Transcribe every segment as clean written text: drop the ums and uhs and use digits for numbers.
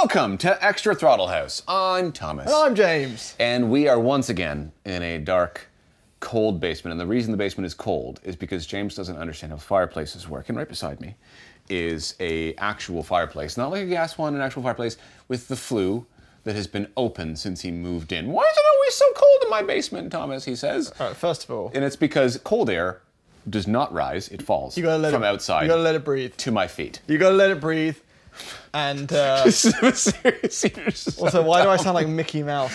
Welcome to Extra Throttle House. I'm Thomas. And I'm James. And we are once again in a dark, cold basement. And the reason the basement is cold is because James doesn't understand how fireplaces work. And right beside me is a actual fireplace. Not like a gas one, an actual fireplace with the flue that has been open since he moved in. Why is it always so cold in my basement, Thomas, he says. All right, first of all. And it's because cold air does not rise, it falls from outside. You gotta let it breathe. To my feet. You gotta let it breathe. And This is a serious also, why do I sound like Mickey Mouse?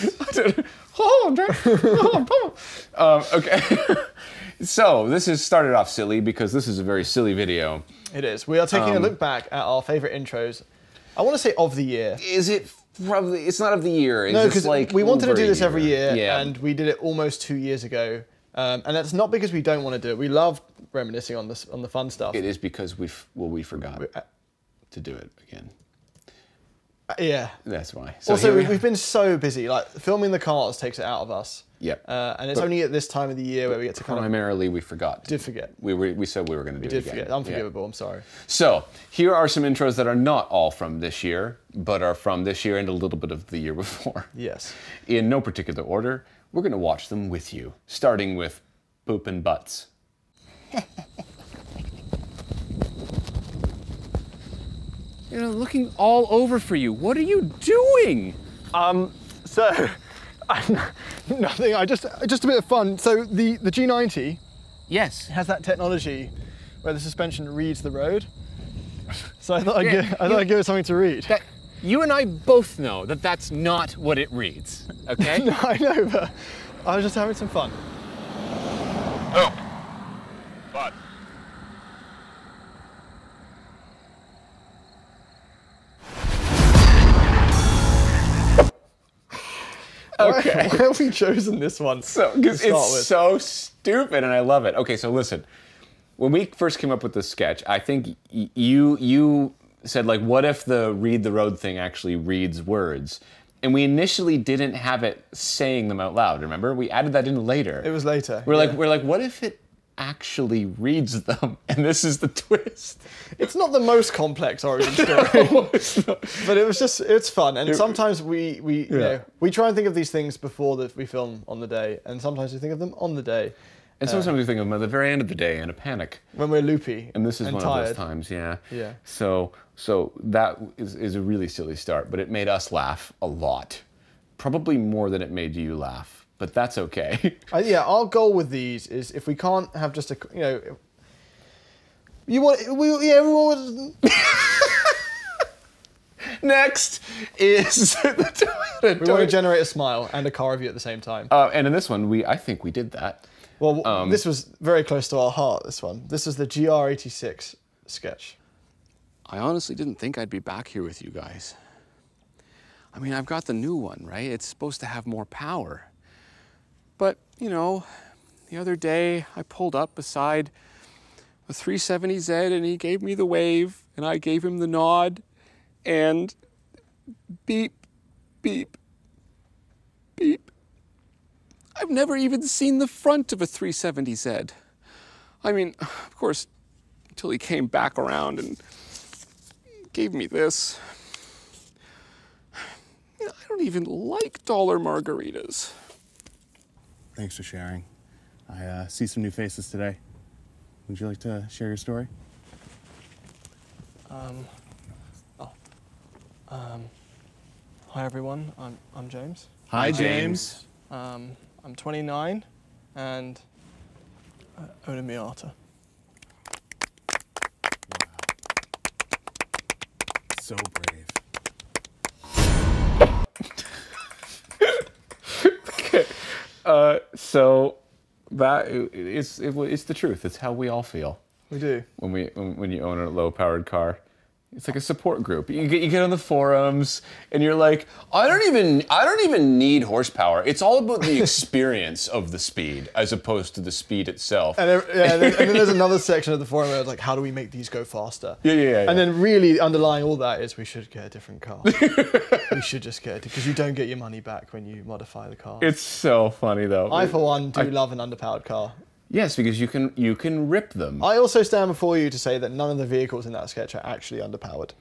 Okay. So this has started off silly because this is a very silly video. It is. We are taking a look back at our favorite intros. I want to say of the year. Is it probably? It's not of the year. No, because like we wanted to do this every year, yeah. and we did it almost 2 years ago. And that's not because we don't want to do it. We love reminiscing on the fun stuff. It is because we forgot to do it again. Yeah. That's why. So also, we've been so busy. Like, filming the cars takes it out of us. Yep. And it's only at this time of the year where we get to kind of... Primarily, we forgot. Did forget. We said we were going to do it again. We did forget. Unforgivable. I'm sorry. So, here are some intros that are not all from this year, but are from this year and a little bit of the year before. Yes. In no particular order, we're going to watch them with you, starting with Poop and Butts. You know, looking all over for you. What are you doing? So, nothing. Just a bit of fun. So the G90, Yes. has that technology where the suspension reads the road. So I thought I'd give it something to read. You and I both know that that's not what it reads, okay? No, I know, but I was just having some fun. Oh. But. Okay. Why have we chosen this one? So, because it's so stupid and I love it. Okay, so listen. When we first came up with this sketch, I think you said, like, what if the read the road thing actually reads words? And we initially didn't have it saying them out loud, remember? We added that in later. It was later. We're like, what if it actually reads them? And this is the twist. It's not the most complex origin story. No, it's not. But it's fun. And sometimes we try and think of these things before we film on the day, and sometimes we think of them on the day. And sometimes we think of them at the very end of the day in a panic. When we're loopy. And this is one tired. of those times, yeah. Yeah. So that is a really silly start, but it made us laugh a lot. Probably more than it made you laugh, but that's okay. Yeah, our goal with these is if we can't have just everyone. Next is the toilet. We want to generate a smile and a car review at the same time. And in this one, I think we did that. Well, this was very close to our heart, this one. This is the GR86 sketch. I honestly didn't think I'd be back here with you guys. I mean, I've got the new one, right? It's supposed to have more power. But, you know, the other day I pulled up beside a 370Z and he gave me the wave and I gave him the nod and beep, beep, beep. I've never even seen the front of a 370Z. I mean, of course, until he came back around and gave me this. You know, I don't even like dollar margaritas. Thanks for sharing. I see some new faces today. Would you like to share your story? Hi everyone, I'm James. Hi, James. I'm 29 and I own a Miata. So brave. Okay. So that it's the truth. It's how we all feel. We do. When you own a low-powered car. It's like a support group. You get on the forums and you're like, I don't even need horsepower. It's all about the experience of the speed as opposed to the speed itself. And then there's another section of the forum where it's like, how do we make these go faster? Yeah. And then really underlying all that is we should get a different car. We should just get it because you don't get your money back when you modify the car. It's so funny though. I for one do love an underpowered car. Yes, because you can rip them. I also stand before you to say that none of the vehicles in that sketch are actually underpowered.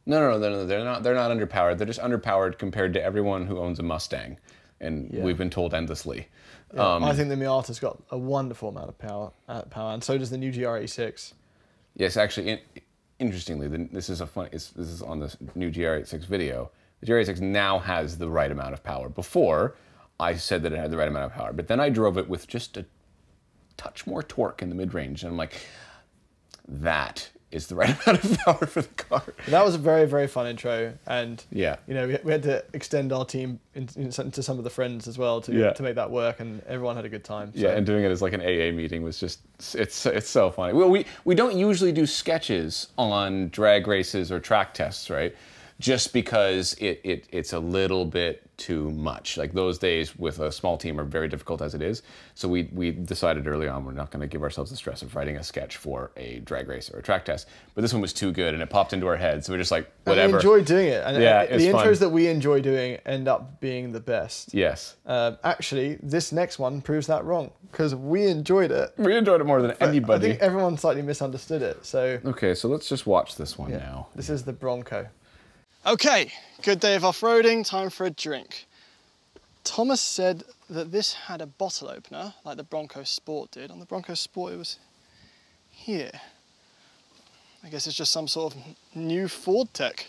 No. They're not. They're not underpowered. They're just underpowered compared to everyone who owns a Mustang, and we've been told endlessly. Yeah, I think the Miata's got a wonderful amount of power, and so does the new GR86. Yes, actually, interestingly, this is this is on the new GR86 video. The GR86 now has the right amount of power. Before, I said that it had the right amount of power, but then I drove it with just a touch more torque in the mid-range, and I'm like, that is the right amount of power for the car. That was a very, very fun intro, and yeah, you know, we had to extend our team into some of the friends as well to make that work, and everyone had a good time. So. Yeah, and doing it as like an AA meeting was just, it's so funny. Well, we don't usually do sketches on drag races or track tests, right? Just because it's a little bit too much. Like those days with a small team are very difficult as it is. So we decided early on we're not going to give ourselves the stress of writing a sketch for a drag race or a track test. But this one was too good and it popped into our heads. So we're just like, whatever. And we enjoyed doing it. And yeah, the intros that we enjoy doing end up being the best. Yes. Actually, this next one proves that wrong because we enjoyed it. We enjoyed it more than anybody. I think everyone slightly misunderstood it. So okay, so let's just watch this one now. This is the Bronco. Okay, good day of off-roading, time for a drink. Thomas said that this had a bottle opener, like the Bronco Sport did. On the Bronco Sport, it was here. I guess it's just some sort of new Ford tech.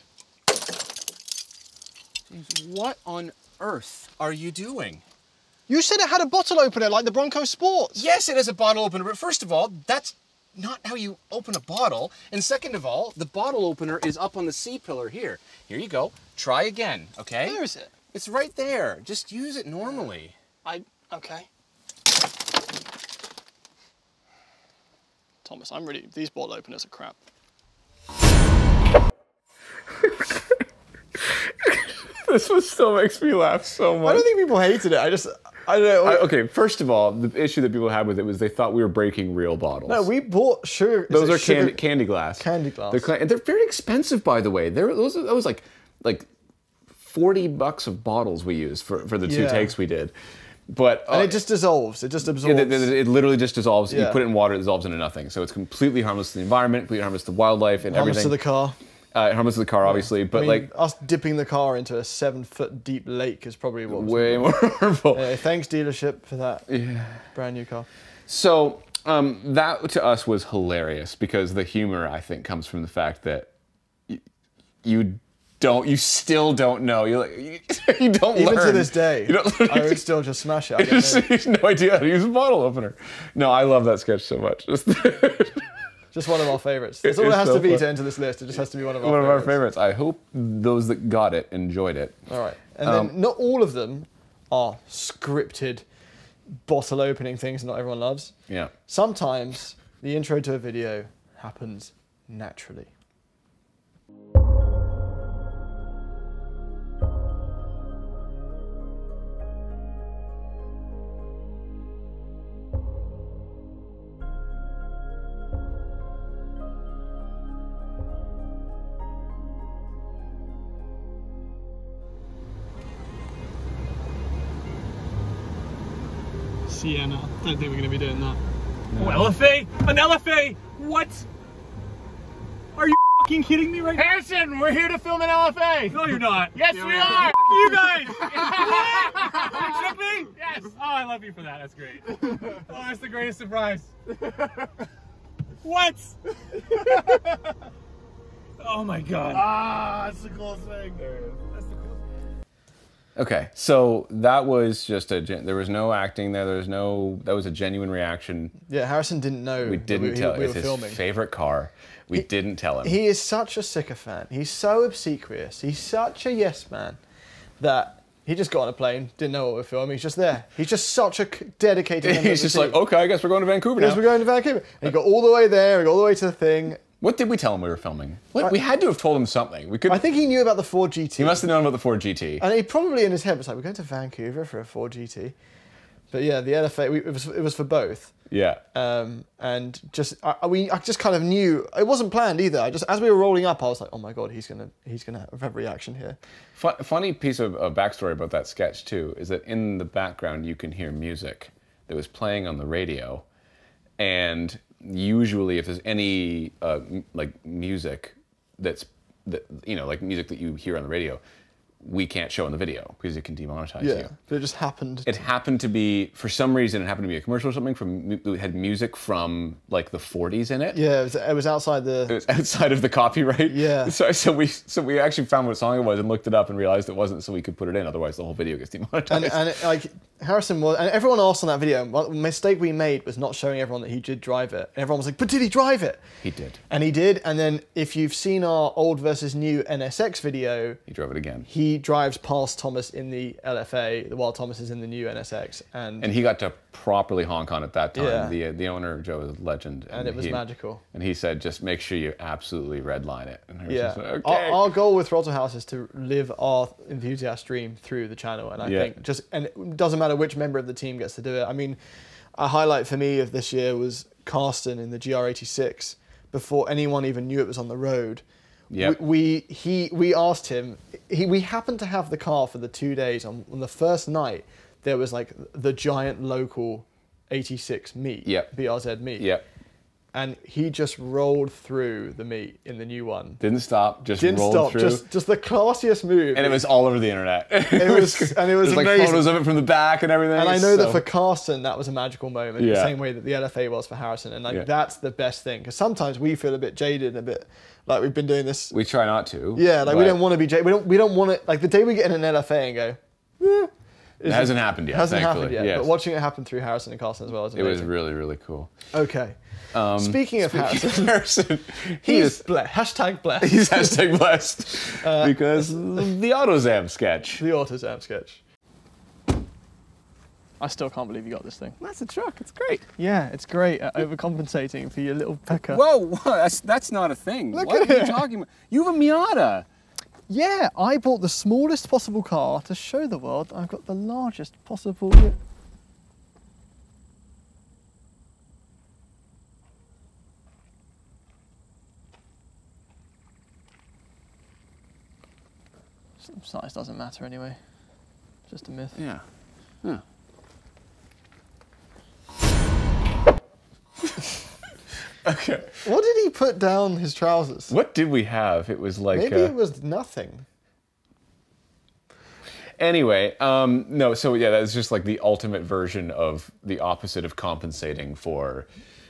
What on earth are you doing? You said it had a bottle opener, like the Bronco Sport. Yes, it has a bottle opener, but first of all, that's not how you open a bottle. And second of all, the bottle opener is up on the C-pillar here. Here you go. Try again, okay? Where is it? It's right there. Just use it normally. Okay. Thomas, these bottle openers are crap. This one still makes me laugh so much. I don't think people hated it. I don't know. Okay, first of all, the issue that people had with it was they thought we were breaking real bottles. No, we bought sugar. Those are candy glass. Candy glass. And they're very expensive, by the way. That was like $40 of bottles we used for the two takes we did. But and it just dissolves. It just absorbs. It literally just dissolves. Yeah. You put it in water, it dissolves into nothing. So it's completely harmless to the environment, completely harmless to wildlife and harmless everything. To the car. Harmless to the car, obviously, but like us dipping the car into a 7-foot deep lake is probably what was way more harmful. Thanks dealership for that brand new car. So that to us was hilarious because the humor I think comes from the fact that you still don't know. You don't learn. Even to this day, I would still just smash it. You have no idea how to use a bottle opener. No, I love that sketch so much. Just one of our favorites. That's all it has to be to enter this list. It just has to be one of our favorites. I hope those that got it enjoyed it. All right. And then not all of them are scripted bottle opening things not everyone loves. Yeah. Sometimes the intro to a video happens naturally. Sienna. I don't think we're going to be doing that. No. Oh, LFA? An LFA? What? Are you fucking kidding me right now? Harrison, we're here to film an LFA. No, you're not. Yes, we are. Fuck you guys. You tricked me? Yes. Oh, I love you for that. That's great. Oh, that's the greatest surprise. What? Oh my god. Ah, that's the coolest thing. There it is. That's the coolest. Okay, so that was just there was no acting there. That was a genuine reaction. Yeah, Harrison didn't know. We didn't tell. We It's were his filming. favorite car. We didn't tell him. He is such a sycophant. He's so obsequious. He's such a yes man that he just got on a plane, didn't know what we're filming. He's just there. He's just such a dedicated member He's of the just team. like, okay, I guess we're going to Vancouver now. Yes, we're going to Vancouver. And he got all the way there. He got all the way to the thing. What did we tell him we were filming? We had to have told him something. We could. I think he knew about the Ford GT. He must have known about the Ford GT. And he probably in his head was like, we're going to Vancouver for a Ford GT. But yeah, the LFA, it was for both. Yeah. And just I just kind of knew it wasn't planned either. As we were rolling up, I was like, oh my god, he's gonna have a reaction here. Funny piece of backstory about that sketch too is that in the background you can hear music that was playing on the radio, and usually if there's any like music that's that, you know, like music that you hear on the radio, we can't show in the video because it can demonetize Yeah, you. but it just happened. It happened to be, for some reason, it happened to be a commercial or something. It had music from like the 40s in it. Yeah, it was outside the. It was outside of the copyright. Yeah. So we actually found what song it was and looked it up and realized it wasn't, so we could put it in. Otherwise, the whole video gets demonetized. And like Harrison was, and everyone else on that video. The mistake we made was not showing everyone that he did drive it. And everyone was like, "But did he drive it?" He did. And he did. And then if you've seen our old versus new NSX video, He drove it again. he drives past Thomas in the LFA, while Thomas is in the new NSX, and And he got to properly honk on it that time. Yeah. The owner, Joe, is a legend. and it was magical. And he said, just make sure you absolutely redline it. And I was Yeah, just like, okay. our goal with Throttle House is to live our enthusiast dream through the channel, and I Yeah. think and it doesn't matter which member of the team gets to do it. I mean, a highlight for me of this year was Carsten in the GR86 before anyone even knew it was on the road. Yep. We asked him. We happened to have the car for the 2 days. On the first night, there was like the giant local 86 meet, Yep. BRZ meet. Yep. And he just rolled through the meet in the new one. Didn't stop, just Didn't rolled stop. through. Just the classiest move. And it was all over the internet. It was There's like amazing. photos of it from the back and everything. And I know that so- for Carsten, that was a magical moment, the Yeah. same way that the LFA was for Harrison. And like Yeah. that's the best thing, because sometimes we feel a bit jaded, a bit like we've been doing this. We try not to. Yeah, like we but don't want to be jaded. We don't want it. Like the day we get in an LFA and go, It hasn't happened yet. hasn't thankfully. happened yet. Yes. But watching it happen through Harrison and Carsten as well is It was amazing. really, really cool. Okay. Speaking of Harrison, Harrison, he's blessed. Hashtag blessed. he's hashtag blessed because the AutoZam sketch. The AutoZam sketch. I still can't believe you got this thing. That's a truck. It's great. Yeah, it's great at overcompensating for your little pecker. Whoa, that's not a thing. Look what at are you it. talking about? You have a Miata. Yeah, I bought the smallest possible car to show the world I've got the largest possible. Size doesn't matter anyway. Just a myth. Yeah. Yeah. Okay. What did he put down his trousers? What did we have? It was like. Maybe it was nothing. Anyway, no. So yeah, that's just like the ultimate version of the opposite of compensating for.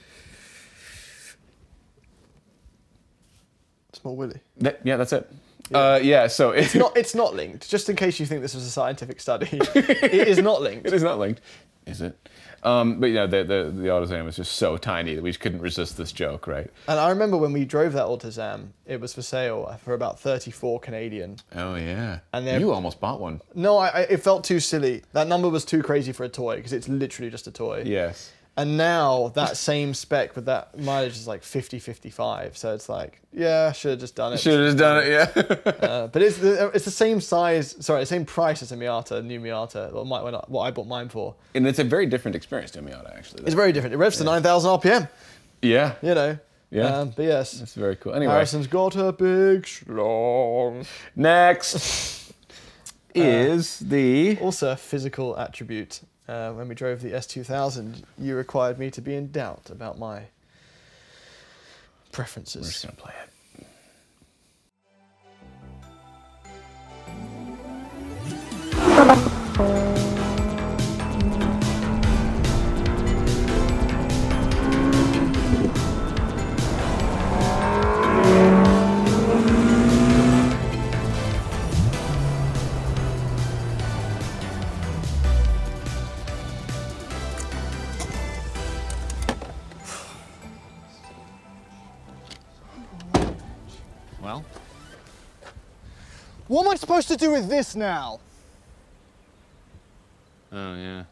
Small Willy. Yeah, that's it. Yeah. So It's not linked. Just in case you think this was a scientific study, it is not linked. It is not linked, is it? But yeah, the AutoZam was just so tiny that we just couldn't resist this joke, right? And I remember when we drove that AutoZam, it was for sale for about 34 Canadian. Oh yeah. And they're- you almost bought one. No, it felt too silly. That number was too crazy for a toy, because it's literally just a toy. Yes. And now that same spec with that mileage is like 50, 55. So it's like, yeah, should have just done it. Should have just done it, yeah. But it's the same size, sorry, same price as a Miata, new Miata, what I bought mine for. And it's a very different experience to a Miata, actually. It's very different. It revs to 9,000 RPM, Yeah. you know. Yeah. But yes, That's very cool. Anyway, Harrison's got a big schlong. next is the... Also a physical attribute. When we drove the S2000, you required me to be in doubt about my preferences. We're just going to play it. Well, What am I supposed to do with this now? oh yeah.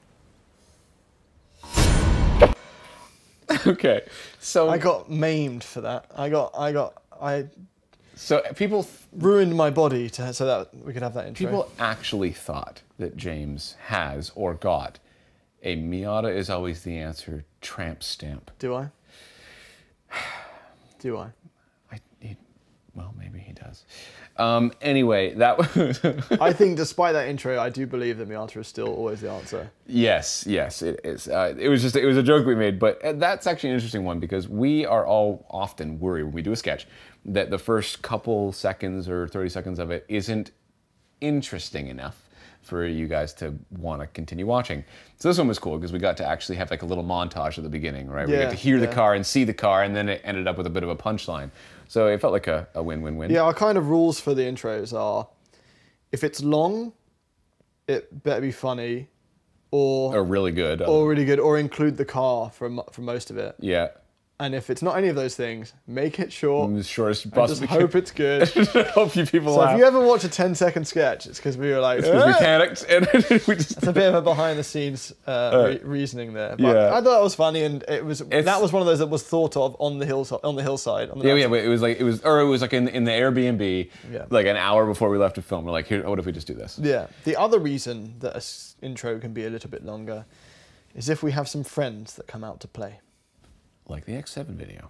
Okay, so... I got maimed for that. I So people... ruined my body so that we could have that intro. People actually thought that James has or got a Miata is always the answer tramp stamp. Do I? Do I? Well, maybe he does. has. Anyway, that was... I think despite that intro, I do believe that the answer is still always the answer. Yes, it is. It was a joke we made, but that's actually an interesting one because we are all often worried when we do a sketch that the first couple seconds or 30 seconds of it isn't interesting enough for you guys to want to continue watching. So this one was cool because we got to actually have like a little montage at the beginning, right? We got to hear the car and see the car, and then it ended up with a bit of a punchline. So it felt like a win-win-win. Yeah, our kind of rules for the intros are, if it's long, it better be funny, or really good. or include the car for most of it. Yeah. And if it's not any of those things, make it short. As short as you And possibly just hope it's good. Hope you people So laugh. if you ever watch a 10-second sketch, it's because we were like, Because we panicked and we just... It's a bit of a behind-the-scenes reasoning there. But Yeah. I thought that was funny, and that was one of those that was thought of on the hillside. Yeah, it was like in the Airbnb, Yeah. like an hour before we left to film. We're like, here, what if we just do this? Yeah. The other reason that an intro can be a little bit longer is if we have some friends that come out to play. Like the X7 video.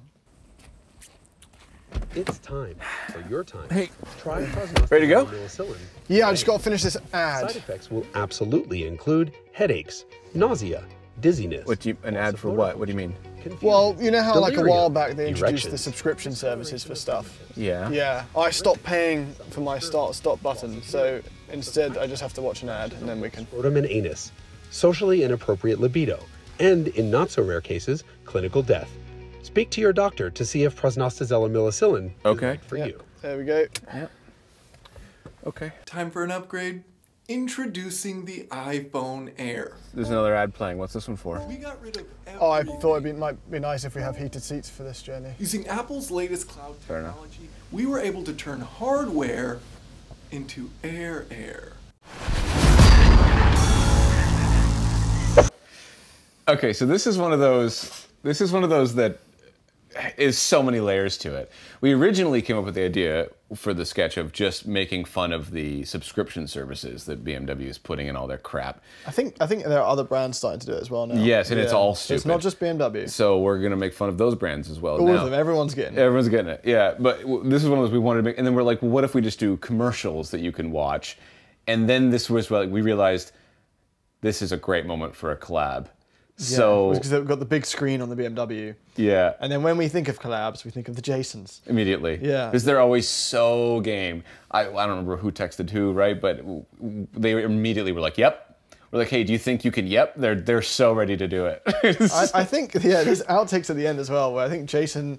It's time for your time. Hey. Try Ready to go? penicillin. Yeah, I just got to finish this ad. Side effects will absolutely include headaches, nausea, dizziness. An ad for what? What do you mean? confusion, Well, you know how like a delirium, while back they introduced the erections. subscription services for stuff? Yeah. Yeah, I stopped paying for my stop button, so instead I just have to watch an ad and then we can... Scrotum and anus, socially inappropriate libido, and in not so rare cases, clinical death. Speak to your doctor to see if prosnostasel and millicillin is Okay. right for you. There we go. Yep. Okay. Time for an upgrade. Introducing the iPhone Air. There's another ad playing. What's this one for? We got rid of Oh, I thought it might be nice if we have heated seats for this journey. Using Apple's latest cloud Fair enough. technology, we were able to turn hardware into air. Okay, so this is one of those that is so many layers to it. We originally came up with the idea for the sketch of just making fun of the subscription services that BMW is putting in all their crap. I think there are other brands starting to do it as well now. Yes, and it's all So it's stupid. not just BMW. So we're gonna make fun of those brands as well. All now. of them, everyone's getting it. Everyone's getting it, yeah. But this is one of those we wanted to make, and then we're like, well, what if we just do commercials that you can watch? And then this was like, we realized this is a great moment for a collab. So because they've got the big screen on the BMW. yeah, And then when we think of collabs, we think of the Jasons. immediately. Yeah. Because they're always so game. I don't remember who texted who, right? But they immediately were like, yep. We're like, hey, do you think you can? Yep. They're so ready to do it. I think, yeah, there's outtakes at the end as well, where I think Jason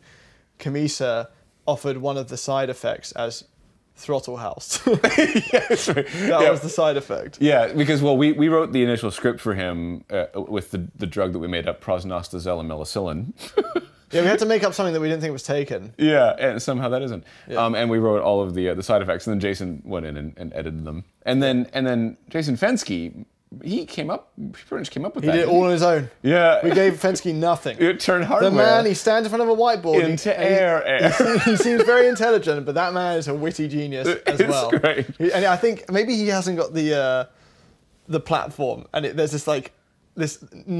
Camisa offered one of the side effects as Throttle House. Yeah, that's right. That was the side effect. Yeah, because, well, we wrote the initial script for him with the drug that we made up, prosnostasel and millicillin. Yeah, we had to make up something that we didn't think was taken. Yeah, and somehow that isn't. Yeah. And we wrote all of the side effects, and then Jason went in and edited them. And then Jason Fensky, he pretty much came up with He that. did it all on his own. Yeah. We gave Fensky nothing. It turned hardware. The man, he stands in front of a whiteboard. into air. He seems very intelligent, but that man is a witty genius as It's well. great. And I think maybe he hasn't got the platform, and there's this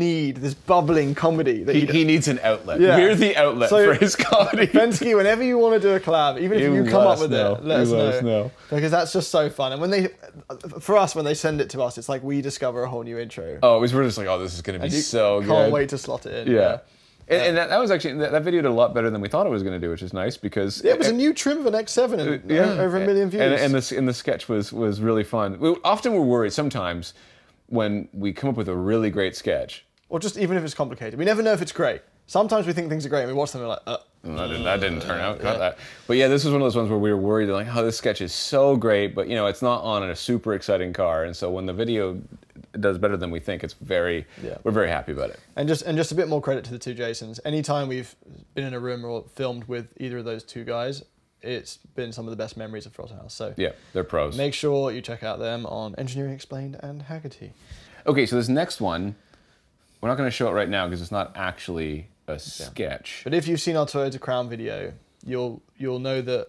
bubbling comedy that He needs an outlet. Yeah. We're the outlet So, for his comedy. Fensky, whenever you want to do a collab, even if you come up with it, let us know. Because that's just so fun. And for us, when they send it to us, it's like we discover a whole new intro. Oh, we're just like, oh, this is going to be You so good. Can't wait to slot it in. Yeah. And that was actually, that video did a lot better than we thought it was going to do, which is nice because... Yeah, it was a new trim of an X7 and over 1 million views. And the sketch was really fun. Often we're worried sometimes when we come up with a really great sketch. Or just even if it's complicated. We never know if it's great. Sometimes we think things are great and we watch them and we're like, That didn't turn out. Got that. But yeah, this was one of those ones where we were worried, like, oh, this sketch is so great, but it's not on a super exciting car. And so when the video does better than we think, we're very happy about it. And just a bit more credit to the two Jasons. Anytime we've been in a room or filmed with either of those two guys, it's been some of the best memories of Throttle House. So Yeah, they're pros. make sure you check out them on Engineering Explained and Haggerty. Okay, so this next one, we're not going to show it right now because it's not actually a sketch. But if you've seen our Toyota Crown video, you'll know that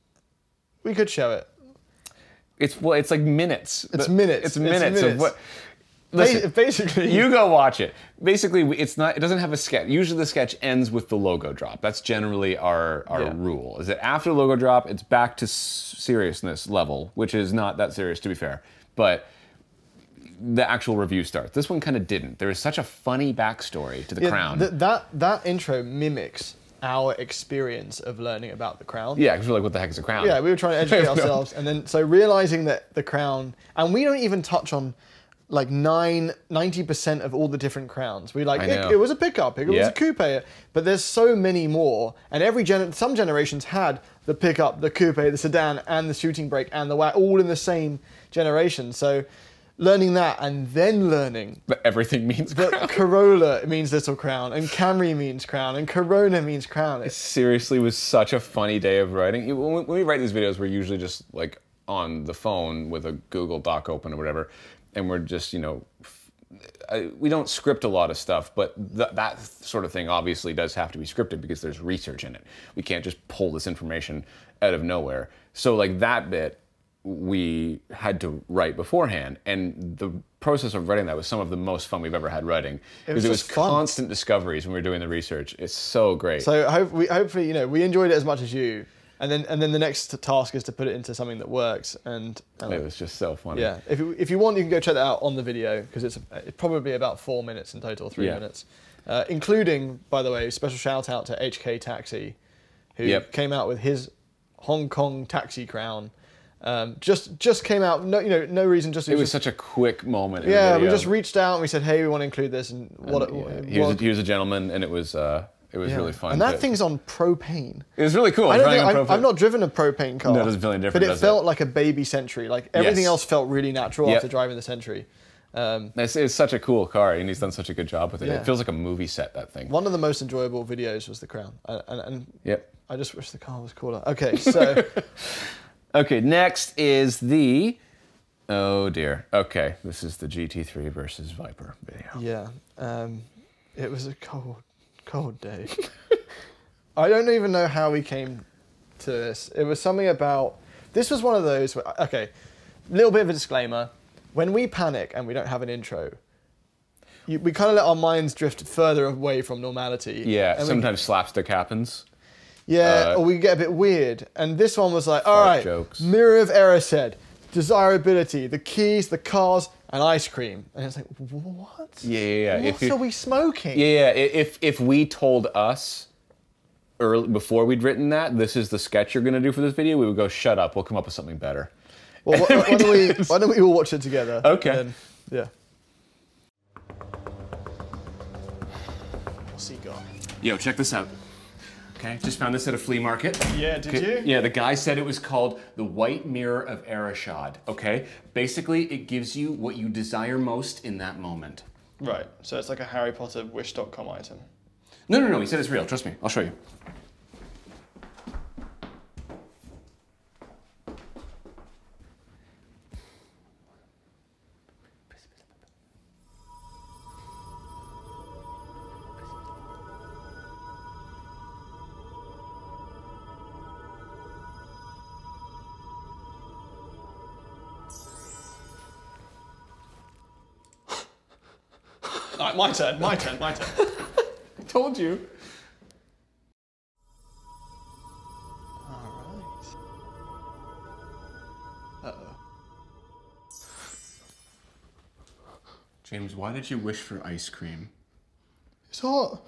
we could show it. It's like minutes. It's minutes. It's minutes of what. Listen, basically, you go watch it. Basically, it's not. It doesn't have a sketch. Usually, the sketch ends with the logo drop. That's generally our rule. Is that after the logo drop, it's back to seriousness level, which is not that serious, to be fair. But the actual review starts. This one kind of didn't. There is such a funny backstory to the Crown. That intro mimics our experience of learning about the Crown. Yeah, because we're like, what the heck is a Crown? Yeah, we were trying to educate ourselves, and then so realizing that the Crown, and we don't even touch on like 90% of all the different Crowns. We like it was a pickup, it was a coupe, but there's so many more, and some generations had the pickup, the coupe, the sedan, and the shooting brake, and the all in the same generation. So learning that, and then learning that everything means that Crown. Corolla means Little Crown, and Camry means Crown, and Corona means Crown. It seriously was such a funny day of writing. When we write these videos, we're usually just like on the phone with a Google Doc open or whatever, and we're just, you know, we don't script a lot of stuff, but that sort of thing obviously does have to be scripted because there's research in it. We can't just pull this information out of nowhere. So like that bit, we had to write beforehand, and the process of writing that was some of the most fun we've ever had writing, because it was constant discoveries when we were doing the research. It's so great. So hopefully, you know, we enjoyed it as much as you, and then the next task is to put it into something that works. And it was just so funny. Yeah, if you want, you can go check that out on the video, because it's probably about 4 minutes in total, 3 minutes, including, by the way, special shout out to HK Taxi, who came out with his Hong Kong taxi Crown. Just came out. No, you know, no reason. It was such a quick moment. Yeah, we just reached out and we said, "Hey, we want to include this." And he was a gentleman, and it was really fun. And that thing's on propane. It was really cool. I've not driven a propane car. No, it doesn't feel any different. But it felt like a baby Century. Like everything else felt really natural after driving the Century. It's such a cool car, and he's done such a good job with it. It feels like a movie set, that thing. One of the most enjoyable videos was the Crown, and I just wish the car was cooler. Okay, so. Okay, next is the, oh dear. Okay, this is the GT3 versus Viper video. Yeah, it was a cold day. I don't even know how we came to this. It was something about, this was one of those, okay, little bit of a disclaimer. When we panic and we don't have an intro, we kind of let our minds drift further away from normality. Yeah, sometimes slapstick happens. Yeah, or we get a bit weird. And this one was like, all right, mirror of error said, desirability, the keys, the cars, and ice cream. And it's like, what? Yeah. What are we smoking? Yeah. If we told us before we'd written that, this is the sketch you're going to do for this video, we would go, shut up, we'll come up with something better. Well, why don't we all watch it together? Okay. Then, yeah. What's he got? Yo, check this out. Okay, just found this at a flea market. Yeah, did you? Yeah, the guy said it was called the White Mirror of Ereshad. Okay, basically it gives you what you desire most in that moment. Right, so it's like a Harry Potter wish.com item. No, he said it's real, trust me, I'll show you. Right, my turn. I told you. All right. Uh-oh. James, why did you wish for ice cream? It's hot.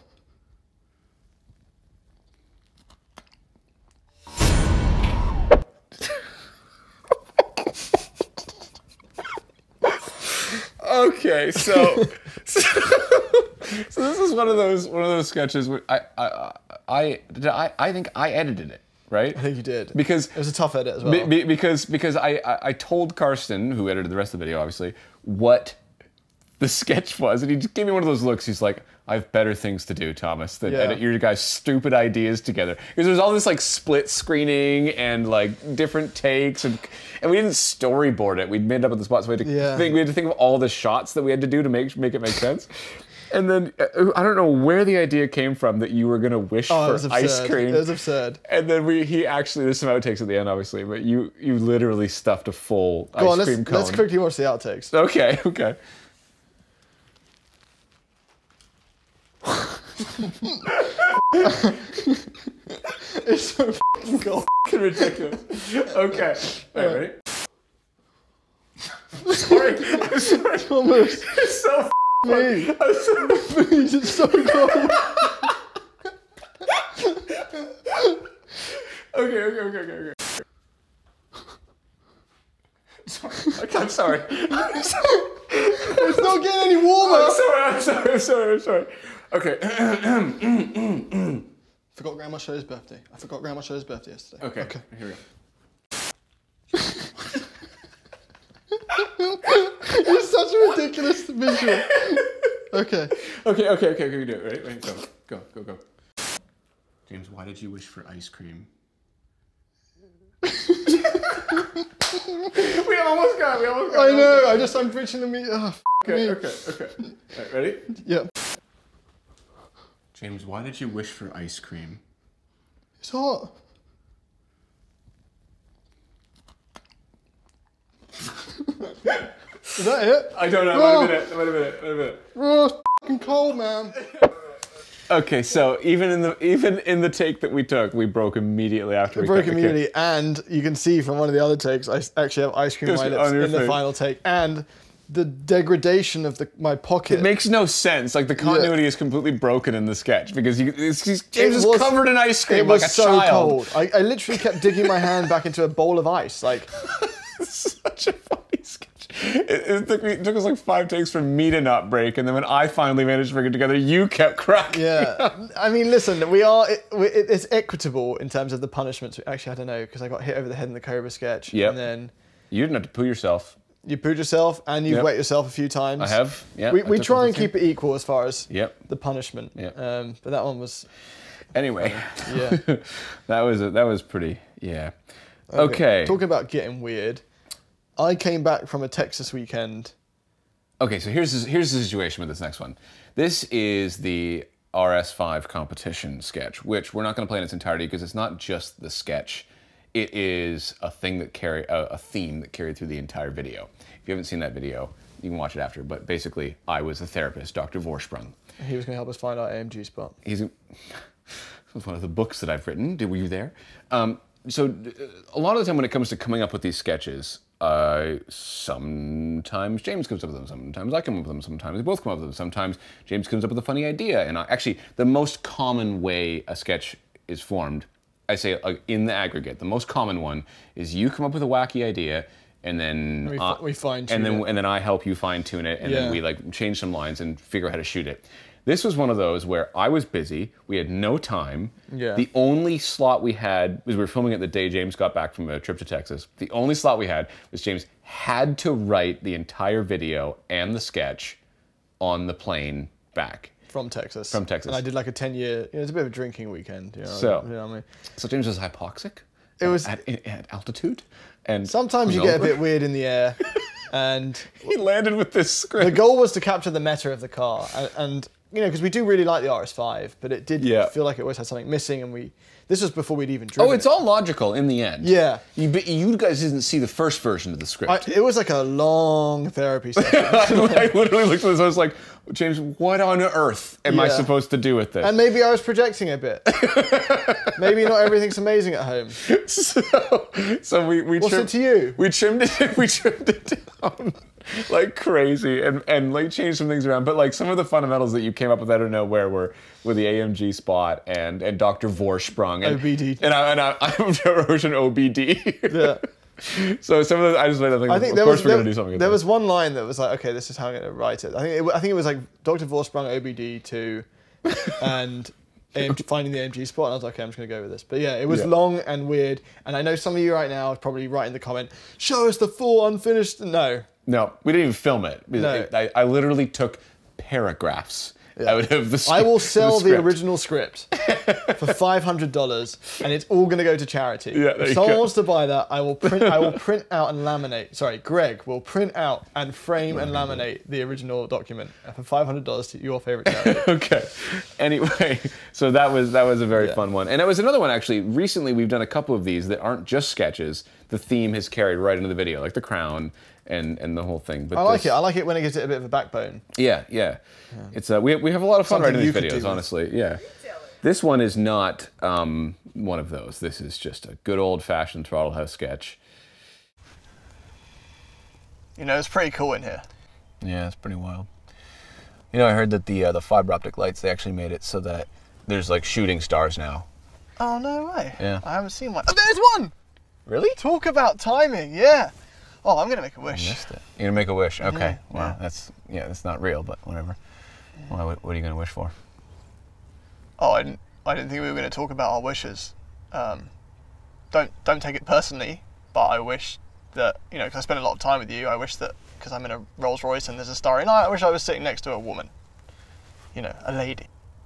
Okay, so this is one of those sketches where I think I edited it, right? I think you did. Because it was a tough edit as well. Because I told Karsten, who edited the rest of the video, obviously, what the sketch was, and he just gave me one of those looks. He's like, I have better things to do, Thomas, than edit your guys' stupid ideas together. Because there's all this like split screening and like different takes, and we didn't storyboard it. We made it up on the spot, so we had to think of all the shots that we had to do to make it make sense. And then I don't know where the idea came from that you were gonna wish for ice cream. It was absurd. And then he actually, there's some outtakes at the end, obviously, but you literally stuffed a full ice cream cone. Let's quickly watch the outtakes. Okay. It's so fucking cold. Ridiculous. Okay. All right, ready? Sorry. I'm sorry. Thomas, It's so please, I'm so please, it's so cold. Okay. Sorry. I'm sorry. It's not getting any warmer. I'm sorry. Okay. Forgot Grandma Show's birthday. I forgot Grandma Show's birthday yesterday. Okay. Here we go. It's such a ridiculous visual. Okay. Okay. We do it. Ready? Go. James, why did you wish for ice cream? We almost got. I know. I'm reaching the meat. Oh, Okay. All right, ready? Yeah. James, why did you wish for ice cream? It's hot. Is that it? I don't know. Might have been it. Oh, it's fucking cold, man. Okay, so even in the take that we took, we broke immediately after we Broke cut the immediately, and you can see from one of the other takes, I actually have ice cream on my Just lips on your in the face. final take, and the degradation of my pocket. It makes no sense. Like the continuity is completely broken in the sketch because James is was- covered in ice cream It was like a so child. cold. I literally kept digging my hand back into a bowl of ice. Like, Such a funny sketch. It took us like 5 takes for me to not break, and then when I finally managed to bring it together, you kept cracking. yeah. I mean, listen, it's equitable in terms of the punishments. Actually, I don't know, because I got hit over the head in the Cobra sketch. Yep. And then You didn't have to poo yourself. you pooed yourself and you've Yep. wet yourself a few times. I have. Yeah. We try and keep it equal as far as Yep. the punishment. Yep. But that one was, Anyway. yeah. that was pretty. Yeah. Okay. Talking about getting weird, I came back from a Texas weekend. Okay, so here's the situation with this next one. This is the RS5 competition sketch, which we're not going to play in its entirety because it's not just the sketch. It is a thing that a theme that carried through the entire video. If you haven't seen that video, you can watch it after. But basically, I was a therapist, Dr. Vorsprung. He was going to help us find our AMG spot. He's one of the books that I've written. Were you there? So a lot of the time when it comes to coming up with these sketches, sometimes James comes up with them, sometimes I come up with them, sometimes we both come up with them, sometimes James comes up with a funny idea. And actually, the most common way a sketch is formed, I say in the aggregate, the most common one is you come up with a wacky idea, and then We fine-tune it. and then I help you fine tune it, and Yeah. then we like change some lines and figure out how to shoot it. This was one of those where I was busy, we had no time. Yeah. The only slot we had was we were filming it the day James got back from a trip to Texas. The only slot we had was James had to write the entire video and the sketch on the plane back. From Texas. From Texas. And I did like a 10-year, it was a bit of a drinking weekend. You know, So- you know what I mean? So James was hypoxic. It was- at altitude, and Sometimes you get a bit weird in the air, and He landed with this script. the goal was to capture the meta of the car, and you know, because we do really like the RS5, but it did Yeah. feel like it always had something missing, and this was before we'd even driven. Oh, it's all logical in the end. Yeah. You guys didn't see the first version of the script. It was like a long therapy session. I literally looked at this. I was like, James, what on earth am I Yeah. supposed to do with this? And maybe I was projecting a bit. Maybe not everything's amazing at home. so we What's it to you? We trimmed it down like crazy and like changed some things around. But like some of the fundamentals that you came up with out of nowhere were with the AMG spot and Dr. Vorsprung and OBD. and I wrote an OBD. Yeah. So some of the I just made that thing. I think Of there course was we're gonna do something. with there this. was one line that was like, okay, this is how I'm going to write it. I think it was like Dr. Vorsprung OBD 2 and finding the AMG spot, and I was like, okay, I'm just going to go with this. But yeah, it was Yeah. long and weird, and I know some of you right now are probably writing the comment, show us the full unfinished. No. No, we didn't even film it. No. I literally took paragraphs out of the script. I will sell the script. original script for $500, and it's all going to go to charity. Yeah, there if you someone go. wants to buy that, I will print out and laminate. Sorry, Greg will print out and frame and laminate the original document for $500 to your favorite charity. Okay. Anyway, so that was a very Yeah. fun one. And it was another one actually. Recently we've done a couple of these that aren't just sketches. The theme has carried right into the video, like The Crown and the whole thing. But I like it. I like it when it gives it a bit of a backbone. Yeah. It's we have a lot of fun Something writing you these could do videos. with. Honestly, yeah. This one is not one of those. This is just a good old-fashioned Throttle House sketch. You know, it's pretty cool in here. Yeah, it's pretty wild. You know, I heard that the fiber optic lights, they actually made it so that there's like shooting stars now. Oh, no way. Yeah. I haven't seen one. Oh, there's one! Really? Talk about timing, yeah. Oh, I'm going to make a wish. Missed it. You're gonna make a wish. Okay. Yeah, Wow. That's not real, but whatever. Well, what are you gonna wish for? Oh, I didn't think we were going to talk about our wishes. Don't take it personally, but I wish that, you know, because I spend a lot of time with you, I wish that, because I'm in a Rolls Royce and there's a Starry Night, I wish I was sitting next to a woman. You know, a lady.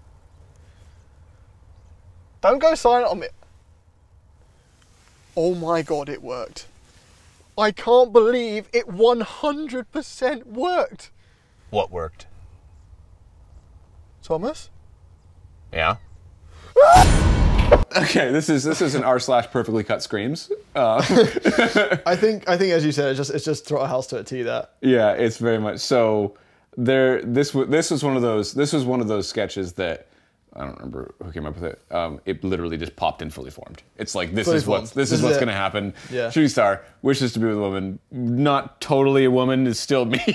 Don't go silent on me. Oh my God, it worked. I can't believe it 100% worked. What worked? Thomas? Yeah. Okay, this is an r/perfectly cut screams. I think as you said, it's just Throttle House to a T. That. Yeah, it's very much so. This was one of those sketches that I don't remember who came up with it. It literally just popped in fully formed. It's like this is what's going to happen. Yeah. Shooting star wishes to be with a woman, not totally a woman, is still me.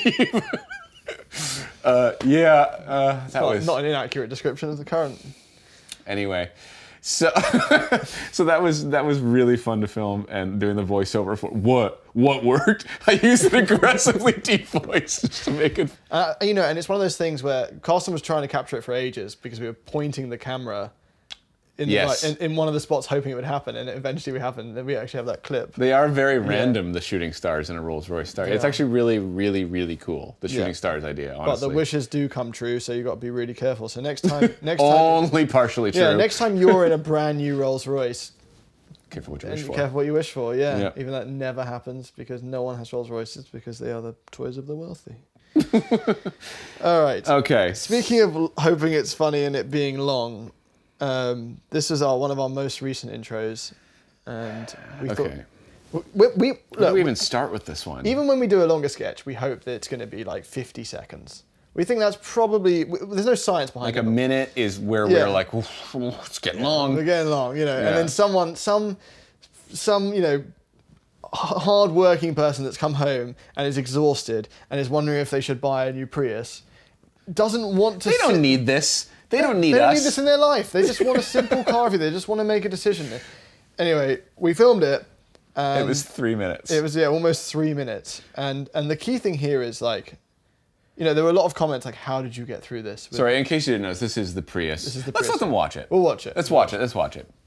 That was Not an inaccurate description of the current. Anyway, so that was really fun to film, and doing the voiceover for what worked. I used an aggressively deep voice just to make it. You know, and it's one of those things where Carson was trying to capture it for ages because we were pointing the camera in one of the spots, hoping it would happen, and it eventually would happen. Then we actually have that clip. They are very random, the shooting stars in a Rolls Royce Star. It's actually really, really, really cool. The shooting stars idea, honestly. But the wishes do come true, so you got to be really careful. So next time, only partially true. Yeah, next time you're in a brand new Rolls Royce, careful what you wish for. Careful what you wish for. Yeah. Yeah. Even that never happens because no one has Rolls Royces because they are the toys of the wealthy. All right. Okay. Speaking of hoping it's funny and it being long. This is one of our most recent intros, and we thought Where do we even start with this one? even when we do a longer sketch, we hope that it's going to be like 50 seconds. We think that's probably there's no science behind it. Like a minute is where we're like, it's getting long. We're getting long, you know, and then some you know, hard-working person that's come home and is exhausted and is wondering if they should buy a new Prius doesn't want to. They don't need this. They don't need us. They don't need this in their life. They just want a simple car. They just want to make a decision. Anyway, we filmed it. It was 3 minutes. It was almost 3 minutes. And the key thing here is like, you know, there were a lot of comments like, "How did you get through this?" Sorry, in case you didn't know, this is the Prius. This is the Let's Prius. let them watch it. We'll watch it. Let's watch it. Let's watch it.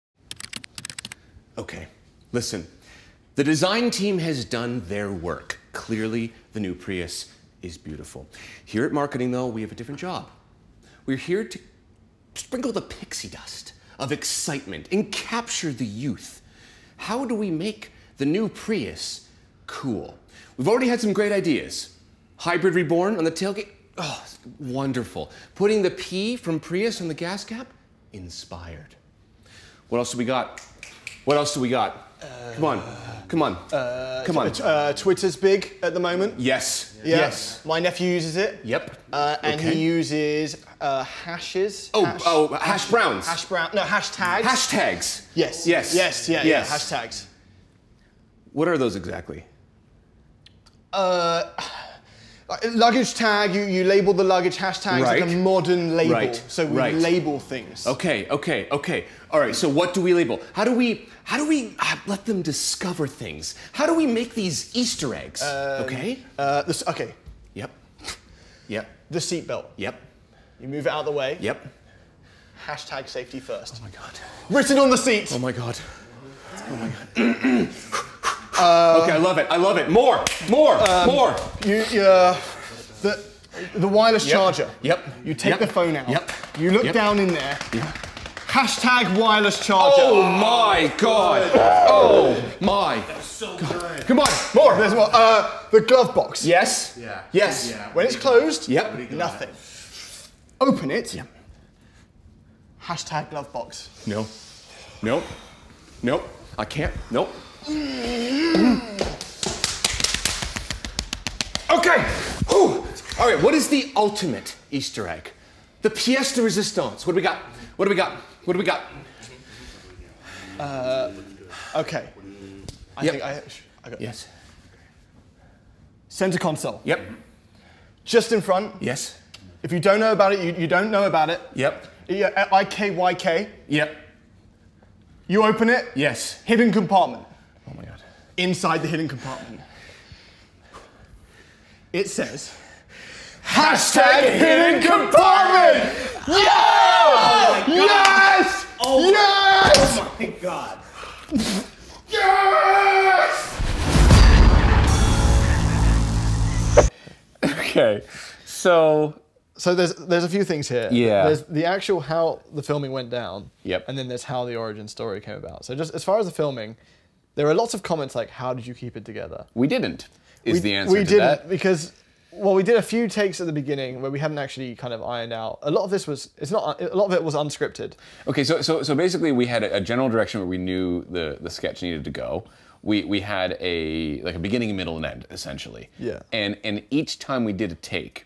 Okay, listen. The design team has done their work. Clearly, the new Prius is beautiful. Here at marketing, though, we have a different job. We're here to sprinkle the pixie dust of excitement and capture the youth. How do we make the new Prius cool? We've already had some great ideas. Hybrid Reborn on the tailgate, oh, wonderful. Putting the P from Prius on the gas cap, inspired. What else do we got? What else do we got? Come on. Twitter's big at the moment. Yes. Yeah. Yes. My nephew uses it. Yep. And he uses hashes. Hash browns. No, hashtags. Hashtags. Yes. Yes. Yeah, hashtags. What are those exactly? Luggage tag, you label the luggage hashtags like a modern label. Right. So we label things. Okay. All right, so what do we label? How do we let them discover things? How do we make these Easter eggs? Okay? Okay. Yep. The seatbelt. Yep. You move it out of the way. Yep. Hashtag safety first. Oh my God. Written on the seat. Oh my God. Okay, I love it. More. The wireless charger. Yep. You take the phone out. Yep. You look down in there. Yep. Hashtag wireless charger. Oh my God. Oh my. So good. Come on, more. There's more. The glove box. Yes. Yeah. Yes. Yeah. When it's closed. Yep. Nothing. Open it. Yep. Hashtag glove box. No. I can't. Nope. Okay. Whew. All right. What is the ultimate Easter egg? The pièce de résistance. What do we got? What do we got? What do we got? Okay. I think I got Yes. Center console. Yep. Just in front. Yes. If you don't know about it, you don't know about it. Yep. IKYK. Yep. You open it. Yes. Hidden compartment. Oh my God. Inside the hidden compartment, it says #hidden compartment. Yeah! Yes! Oh, yes! oh my God. Yes! Okay. So there's a few things here. Yeah. There's the actual how the filming went down. Yep. And then there's how the origin story came about. So just as far as the filming, there are lots of comments like, "How did you keep it together?" we didn't. Is the answer we to didn't that? because, well, we did a few takes at the beginning where we hadn't actually kind of ironed out. A lot of this was a lot of it was unscripted. Okay, so basically we had a general direction where we knew the sketch needed to go. We had a beginning, middle, and end essentially. Yeah. And each time we did a take,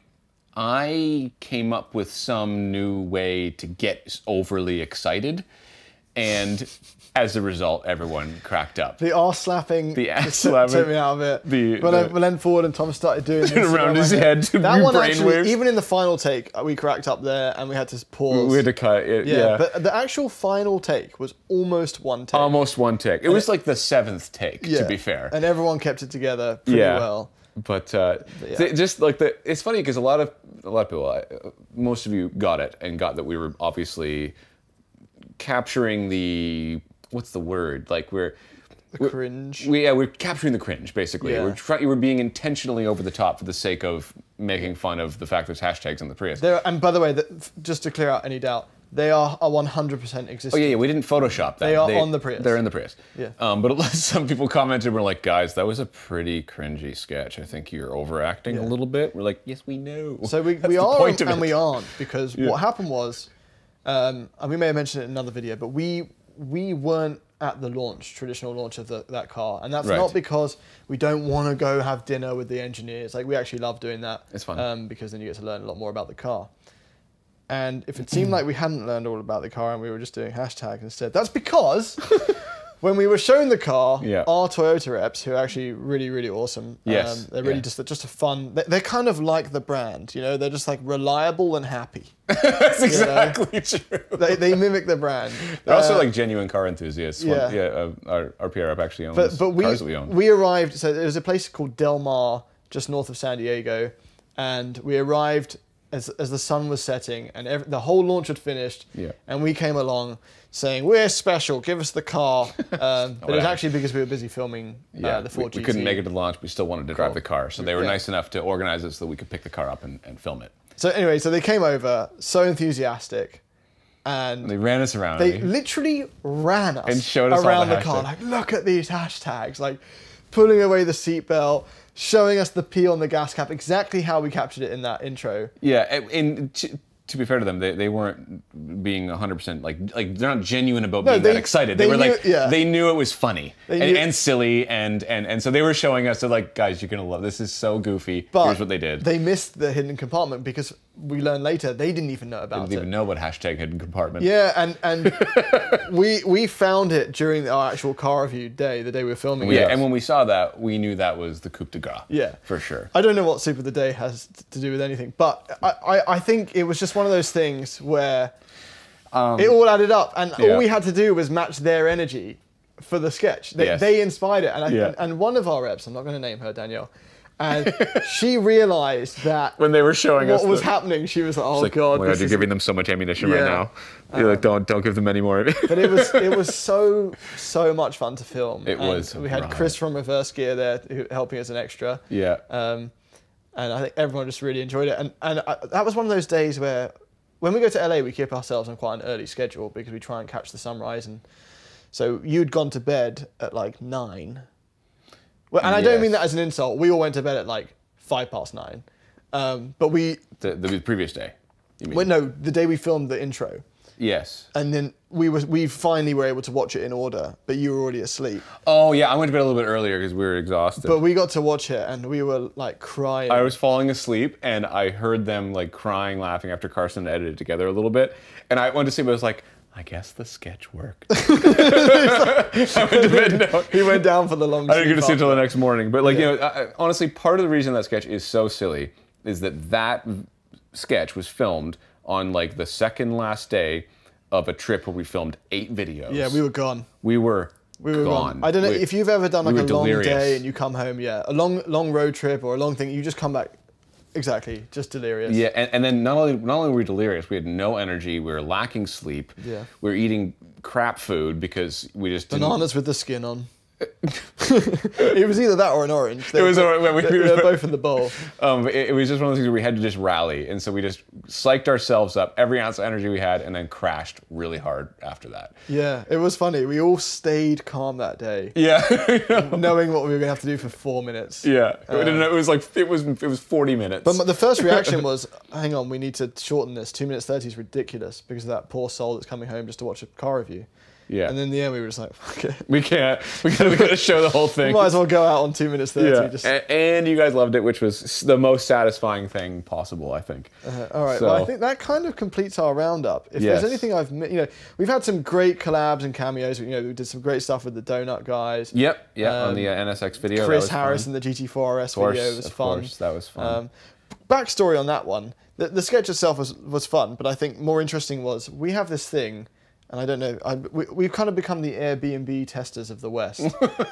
I came up with some new way to get overly excited, and as a result, everyone cracked up. The arse slapping ass took slapping. me out of it. But then Ford and Thomas started doing this Around his head to that one brain actually, waves. even in the final take, we cracked up there and we had to pause. We had to cut it. Yeah. But the actual final take was almost one take. Almost one take. It was like the 7th take, to be fair. And everyone kept it together pretty well. But just like it's funny because a lot of people, most of you got it and got that we were obviously capturing the, what's the word? Like we're cringe. We're capturing the cringe basically. Yeah. We're being intentionally over the top for the sake of making fun of the fact there's hashtags on the Prius. And by the way, just to clear out any doubt, they are 100% existing. Oh yeah, we didn't Photoshop that. They are on the Prius. They're in the Prius. Yeah. But some people commented, were like, guys, that was a pretty cringy sketch. I think you're overacting a little bit. We're like, yes, we know. So we are and we aren't, because what happened was, and we may have mentioned it in another video, but we weren't at the traditional launch of that car, and that's not because we don't want to go have dinner with the engineers. Like, we actually love doing that. It's fun. Because then you get to learn a lot more about the car. And if it seemed like we hadn't learned all about the car and we were just doing hashtags instead, that's because when we were showing the car, our Toyota reps, who are actually really, really awesome, they're really just a fun, they're kind of like the brand, you know, they're just like reliable and happy. That's exactly true. They mimic the brand. They're also like genuine car enthusiasts. Yeah. Our PR rep actually owns cars that we own. We arrived, so there was a place called Del Mar, just north of San Diego, and we arrived as the sun was setting and the whole launch had finished, and we came along saying, "We're special, give us the car." But it was actually because we were busy filming the Ford GT. We couldn't make it to launch, we still wanted to drive the car, so they were nice enough to organize it so that we could pick the car up and film it. So anyway, so they came over, so enthusiastic, and they ran us around. They literally ran us and showed us around all the car, like, look at these hashtags, like pulling away the seatbelt, showing us the P on the gas cap, exactly how we captured it in that intro. Yeah, and to be fair to them, they weren't being 100% like they're not genuine about being that excited. They were like, they knew it was funny and silly, and so they were showing us, they're like, guys, you're gonna love this. Is so goofy. But here's what they did. They missed the hidden compartment because we learned later they didn't even know about it. They didn't even know what hashtag hidden compartment. Yeah, and we found it during our actual car review day, the day we were filming. Yeah, and when we saw that, we knew that was the coup de grace. Yeah, for sure. I don't know what Soup of the Day has to do with anything, but I think it was just one of those things where it all added up, and all we had to do was match their energy for the sketch. They inspired it, and one of our reps, I'm not going to name her, Danielle, and she realized that when they were showing what us was happening, she was like, "Oh like, God, oh my God, you're giving them so much ammunition right now." You're like, don't give them any more. But it was so much fun to film. It was. We had Chris from Reverse Gear there helping as an extra. Yeah. And I think everyone just really enjoyed it. And that was one of those days where, when we go to LA, we keep ourselves on quite an early schedule because we try and catch the sunrise. And so you'd gone to bed at like 9. Well, and I don't mean that as an insult. We all went to bed at like 9:05. But we... The previous day, you mean? Well, no, the day we filmed the intro. Yes. And then we finally were able to watch it in order, but you were already asleep. Oh yeah, I went to bed a little bit earlier because we were exhausted. But we got to watch it, and we were like crying. I was falling asleep, and I heard them like crying, laughing after Carson edited it together a little bit. And I went to sleep. I was like, I guess the sketch worked. I went to bed. No. He went down for the long. I didn't get to sleep until the after. next morning. But like honestly, part of the reason that sketch is so silly is that sketch was filmed on like the second last day of a trip where we filmed 8 videos. Yeah, we were gone. We were gone. I don't know if you've ever done like a long delirious. day and you come home. Yeah, a long road trip or a long thing. You just come back. Exactly, just delirious. Yeah, and then not only were we delirious, we had no energy. We were lacking sleep. Yeah. We were eating crap food because we just didn't. Bananas with the skin on. It was either that or an orange. It was they were both in the bowl. It was just one of those things where we had to just rally, and so we just psyched ourselves up, every ounce of energy we had, and then crashed really hard after that. Yeah, it was funny. We all stayed calm that day. Yeah, knowing what we were going to have to do for 4 minutes. Yeah, it was like it was 40 minutes. But the first reaction was, hang on, we need to shorten this. 2 minutes 30 is ridiculous because of that poor soul that's coming home just to watch a car review. Yeah. And in the end, we were just like, fuck it. We can't. We gotta show the whole thing. We might as well go out on 2 minutes 30. Yeah. Just... And you guys loved it, which was the most satisfying thing possible, I think. All right. So. Well, I think that kind of completes our roundup. If there's anything I've, we've had some great collabs and cameos. We did some great stuff with the Donut guys. Yep. Yeah. On the NSX video. Chris Harris in the GT4 RS video was fun. Of course, that was fun. Backstory on that one. The sketch itself was fun, but I think more interesting was we have this thing. And I don't know, we've kind of become the Airbnb testers of the West.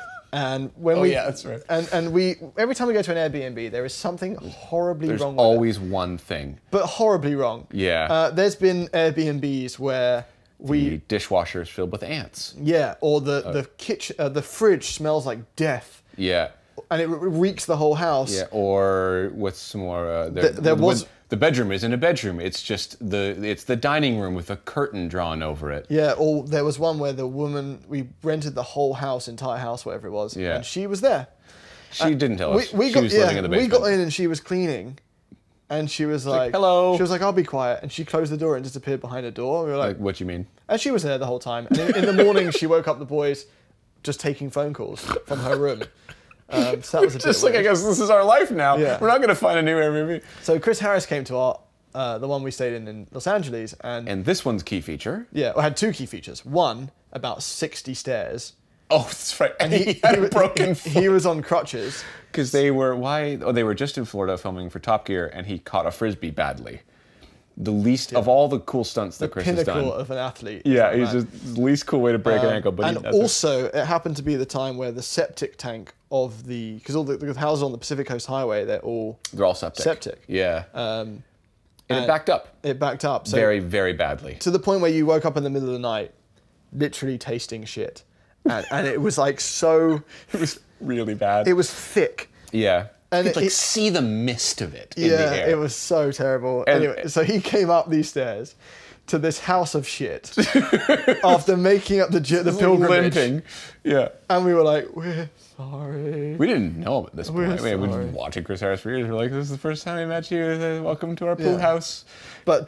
And when yeah, that's right. And we every time we go to an Airbnb, there is something horribly wrong with it. There's always one thing. But horribly wrong. Yeah. There's been Airbnbs where the dishwasher is filled with ants. Yeah, or the kitchen, the fridge smells like death. Yeah. And it reeks the whole house. Yeah, or what's some more? The bedroom isn't a bedroom. It's just the dining room with a curtain drawn over it. Yeah, or there was one where the woman, we rented the whole house, entire house, whatever it was, and she was there. She didn't tell us. She was living in the basement. We got in and she was cleaning, and she was like, hello. She was like, I'll be quiet, and she closed the door and disappeared behind a door. We were like, what do you mean? And she was there the whole time. And in the morning, she woke up the boys just taking phone calls from her room. So that was a just like, I guess this is our life now. Yeah. We're not going to find a new Airbnb. So Chris Harris came to our, the one we stayed in Los Angeles. And this one's key feature. Yeah, it had 2 key features. One, about 60 stairs. Oh, that's right. And he had a broken foot. He was on crutches. Because they were just in Florida filming for Top Gear, and he caught a Frisbee badly. The least of all the cool stunts that Chris has done. The pinnacle of an athlete. Yeah, he's just the least cool way to break an ankle. But and also, it happened to be the time where the septic tank of because all the houses on the Pacific Coast Highway, they're all septic. Yeah. And it backed up. It backed up. So very, very badly. To the point where you woke up in the middle of the night, literally tasting shit. And it was like so... It was really bad. It was thick. Yeah. And you could see the mist of it in the air. Yeah, it was so terrible. Anyway, so he came up these stairs to this house of shit after making up the pilgrimage. Limping. Yeah. And we were like, we're sorry. We didn't know him at this point. We'd been watching Chris Harris for years. We're like, this is the first time we met you. Welcome to our pool house. But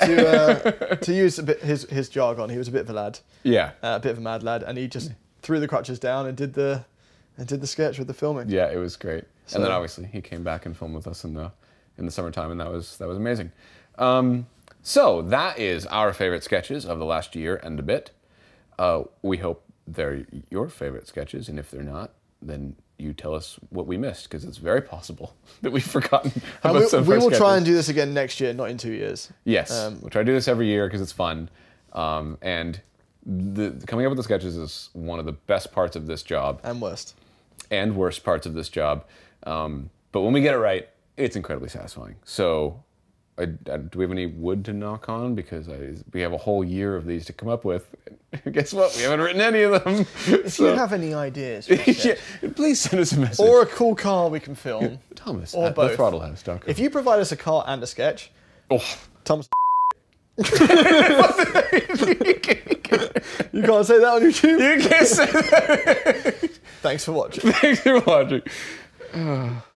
to use a bit his jargon, he was a bit of a lad. Yeah. A bit of a mad lad. And he just threw the crutches down and did the sketch with the filming. Yeah, it was great. So, and then obviously he came back and filmed with us in the summertime, and that was amazing. So that is our favorite sketches of the last year and a bit. We hope they're your favorite sketches, and if they're not, then you tell us what we missed, because it's very possible that we've forgotten about some of our We will sketches. try and do this again next year, not in 2 years. Yes, we'll try to do this every year because it's fun. And coming up with the sketches is one of the best parts of this job. And worst. And worst parts of this job. But when we get it right, it's incredibly satisfying. So do we have any wood to knock on? Because we have a whole year of these to come up with. Guess what? We haven't written any of them. If you have any ideas, yeah, please send us a message. Or a cool car we can film. Thomas or at both. thethrottle.com. If you provide us a car and a sketch, Thomas. You can't say that on YouTube. You can't say that. Thanks for watching. Thanks for watching.